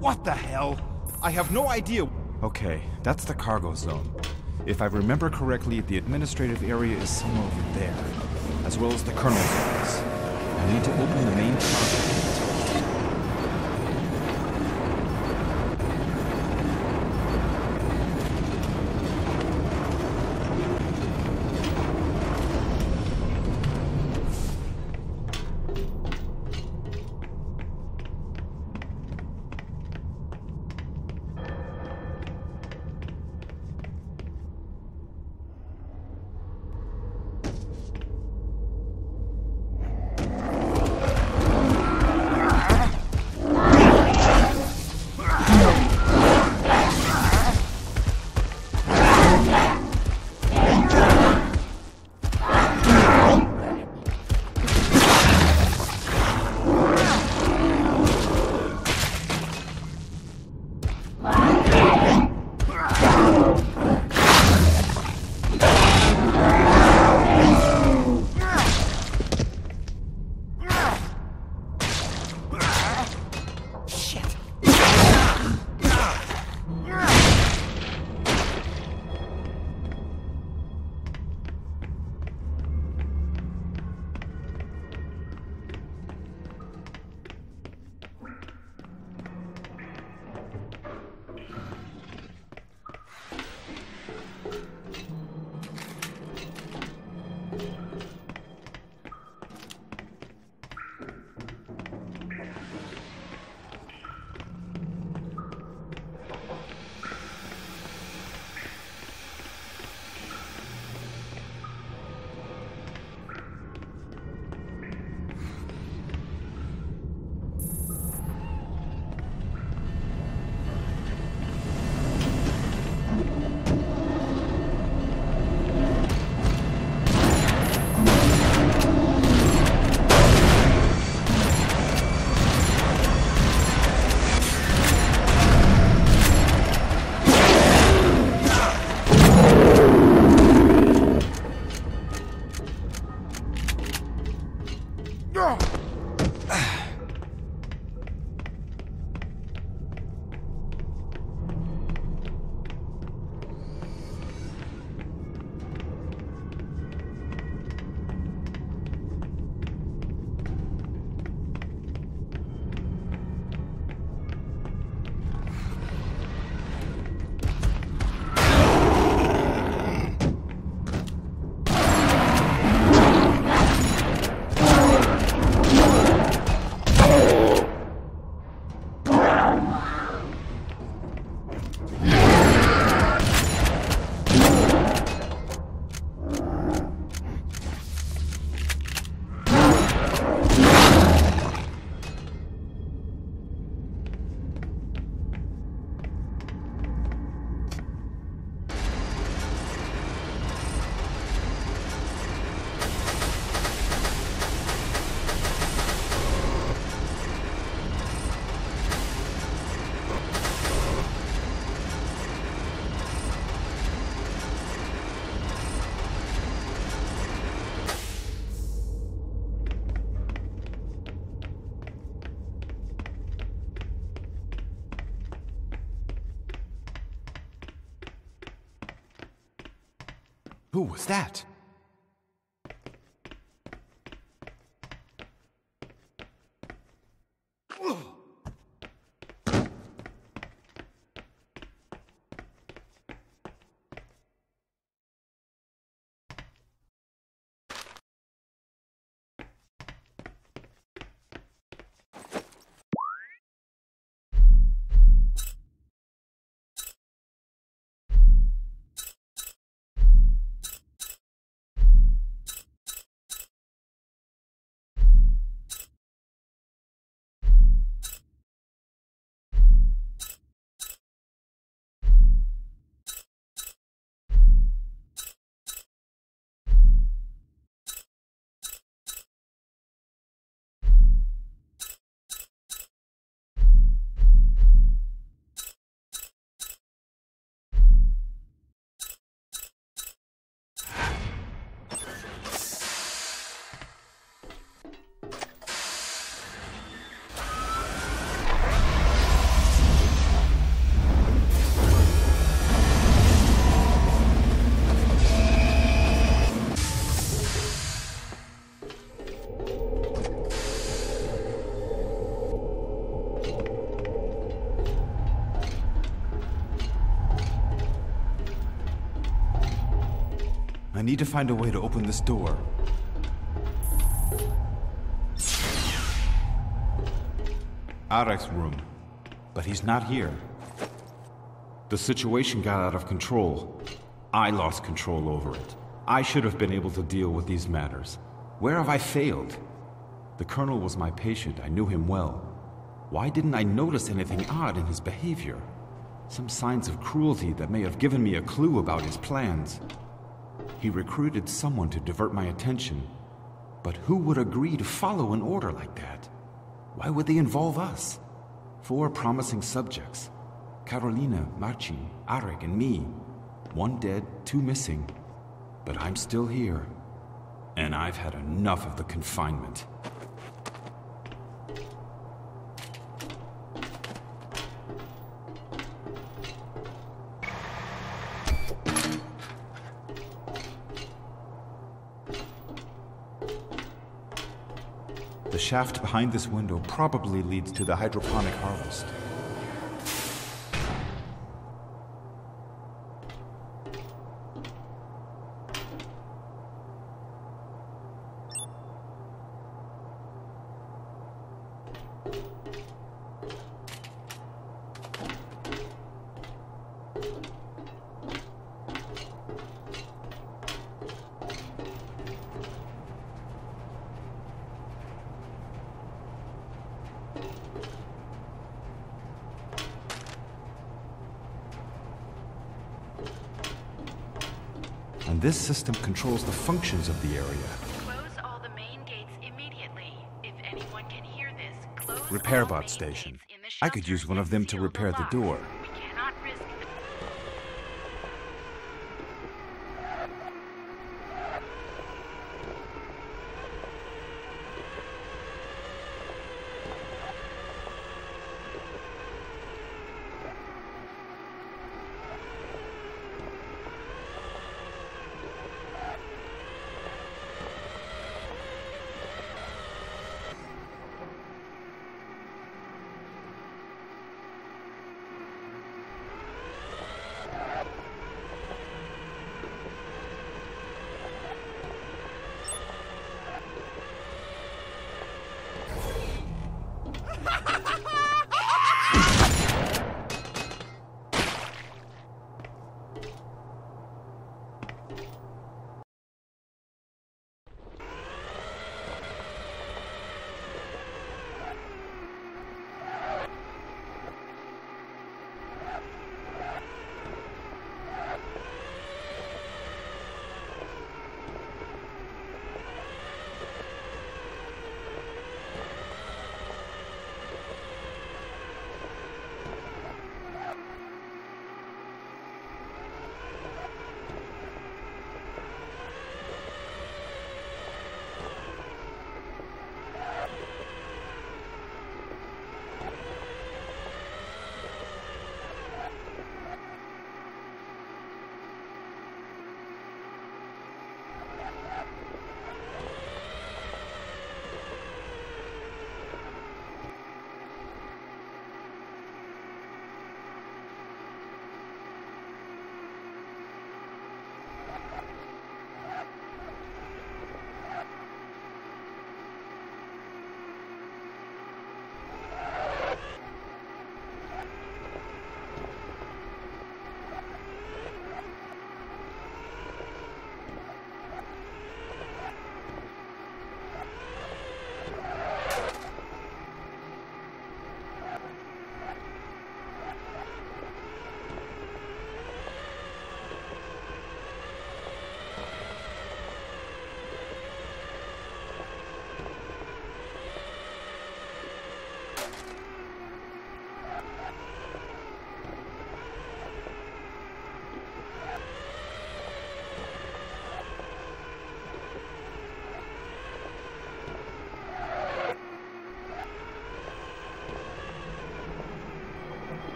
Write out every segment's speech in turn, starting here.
What the hell? I have no idea. Okay, that's the cargo zone. If I remember correctly, the administrative area is somewhere over there, as well as the colonel's office. I need to open the main cargo gate. Who was that? I need to find a way to open this door. Arek's room. But he's not here. The situation got out of control. I lost control over it. I should have been able to deal with these matters. Where have I failed? The Colonel was my patient. I knew him well. Why didn't I notice anything odd in his behavior? Some signs of cruelty that may have given me a clue about his plans. He recruited someone to divert my attention. But who would agree to follow an order like that? Why would they involve us? 4 promising subjects. Carolina, Marcin, Arek, and me. 1 dead, 2 missing. But I'm still here. And I've had enough of the confinement. The shaft behind this window probably leads to the hydroponic harvest. And this system controls the functions of the area. Close all the main gates immediately. If anyone can hear this, close Repair all bot main station. gates in the I could shelter use one of them to seal repair the lock. door. We cannot risk the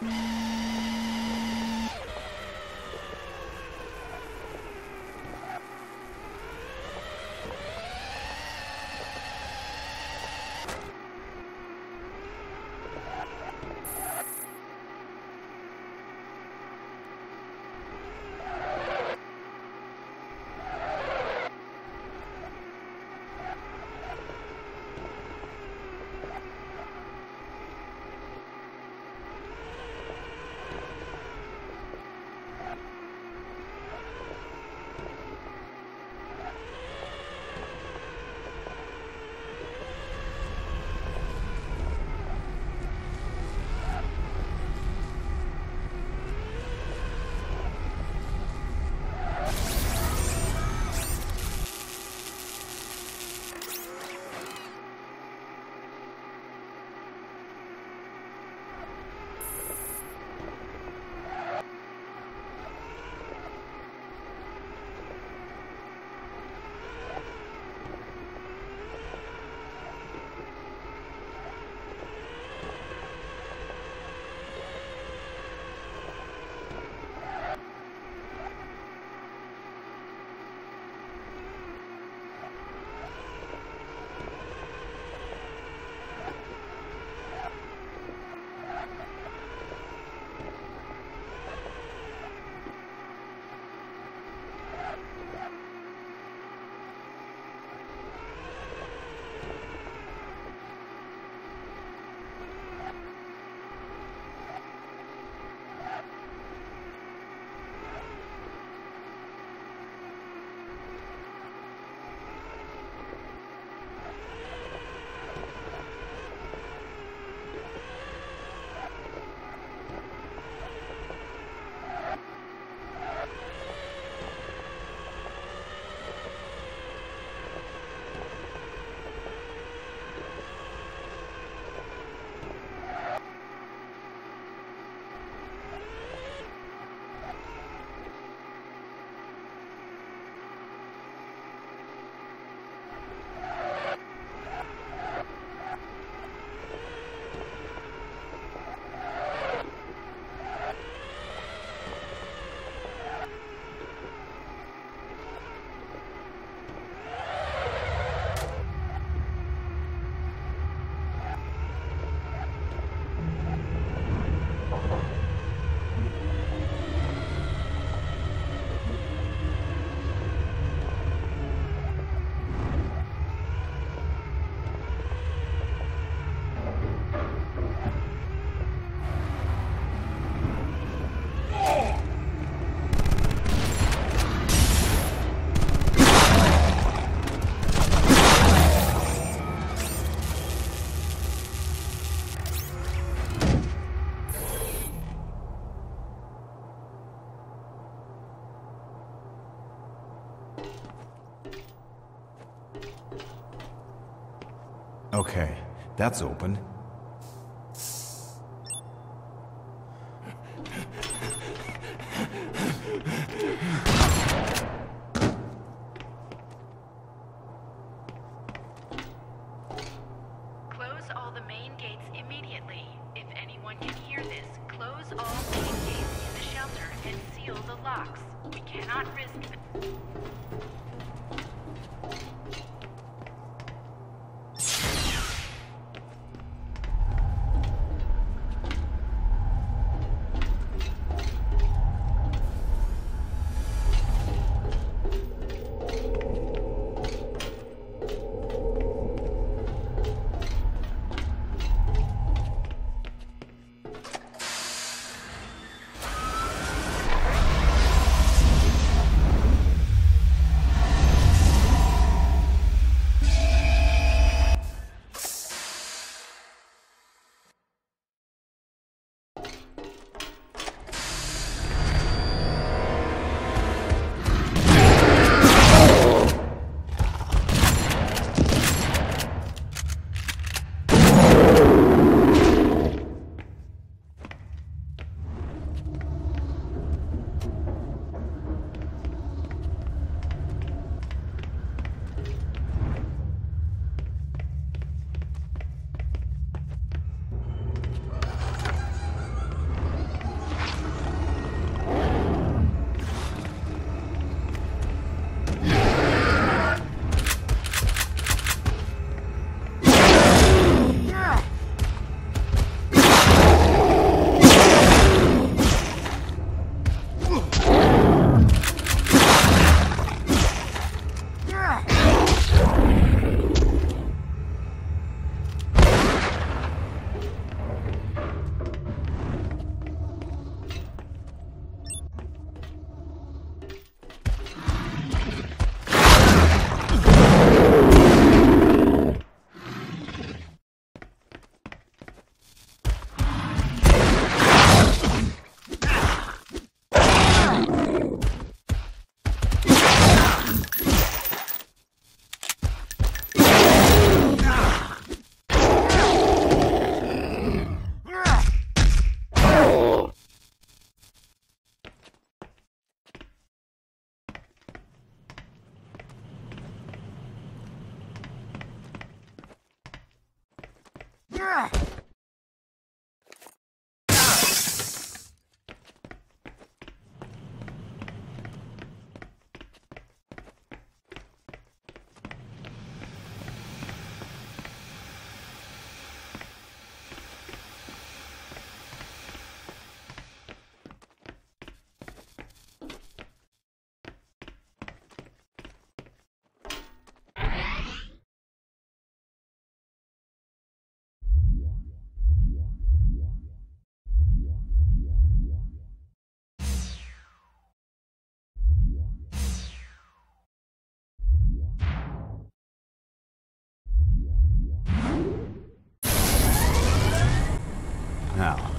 Okay, that's open. Close all the main gates immediately. If anyone can hear this, close all main gates in the shelter and seal the locks. We cannot risk it.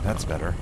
That's better.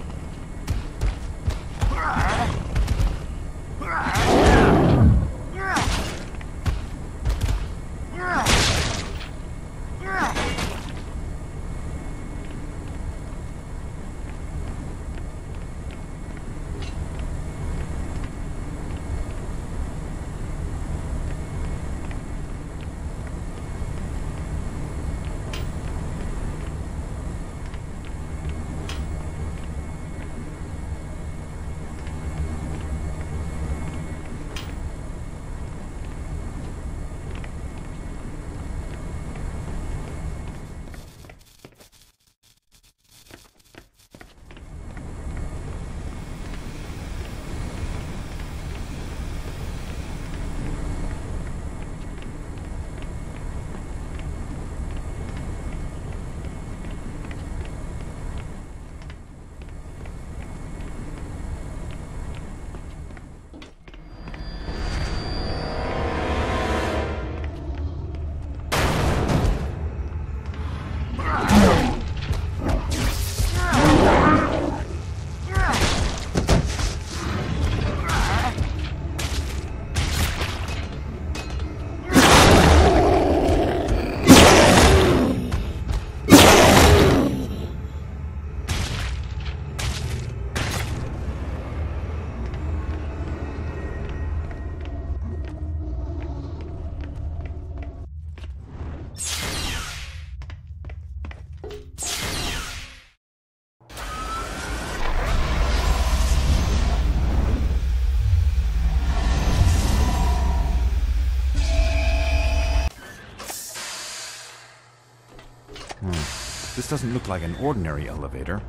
This doesn't look like an ordinary elevator.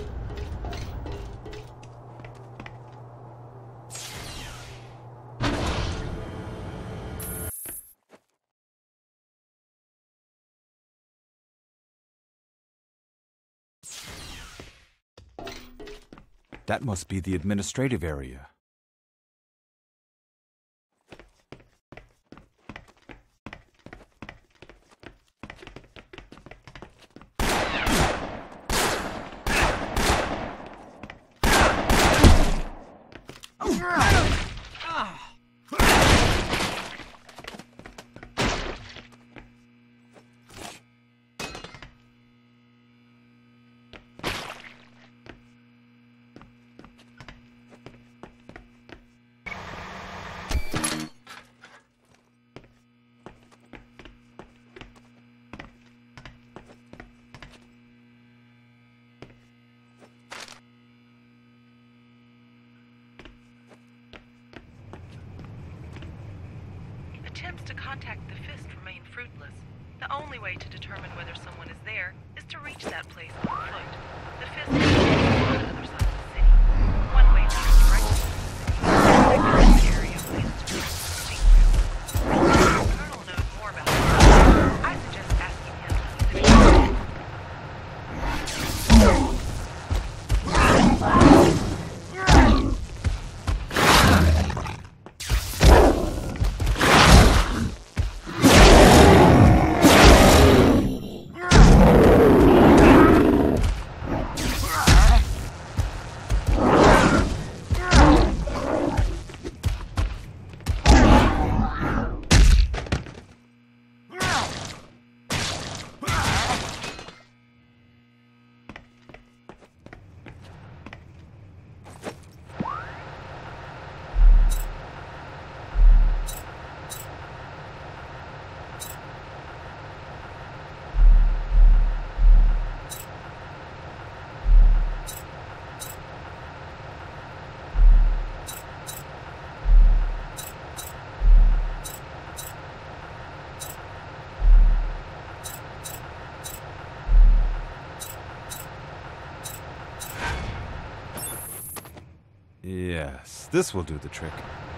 That must be the administrative area. Attempts to contact the Fist remain fruitless. The only way to determine whether someone is there is to reach that place on foot. The Fist is on the other side of the city. One way leads directly to the city. The area places to speak to. The Colonel knows more about it. I suggest asking him if he knows. Yes, this will do the trick.